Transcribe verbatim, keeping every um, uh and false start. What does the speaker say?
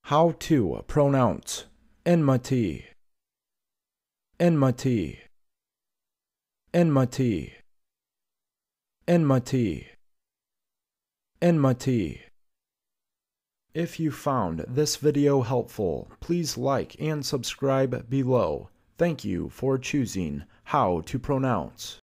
How to pronounce enmity, enmity, enmity, enmity, enmity. If you found this video helpful, please like and subscribe below. Thank you for choosing How to Pronounce.